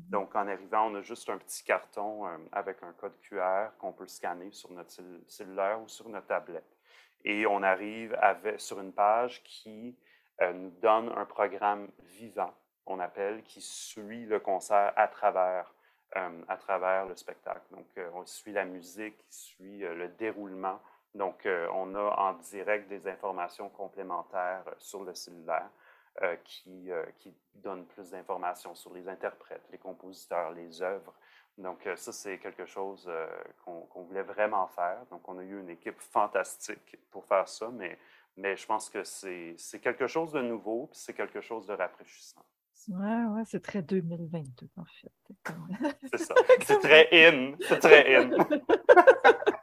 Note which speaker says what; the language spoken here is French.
Speaker 1: Donc, en arrivant, on a juste un petit carton avec un code QR qu'on peut scanner sur notre cellulaire ou sur notre tablette. Et on arrive sur une page qui nous donne un programme vivant, on appelle, qui suit le concert à travers le spectacle. Donc, on suit la musique, suit le déroulement. Donc, on a en direct des informations complémentaires sur le cellulaire qui donnent plus d'informations sur les interprètes, les compositeurs, les œuvres. Donc, ça, c'est quelque chose qu'on voulait vraiment faire. Donc, on a eu une équipe fantastique pour faire ça, mais je pense que c'est quelque chose de nouveau, puis c'est quelque chose de rafraîchissant.
Speaker 2: Ouais, c'est très 2022, en fait.
Speaker 1: C'est ça. C'est très in. C'est très in.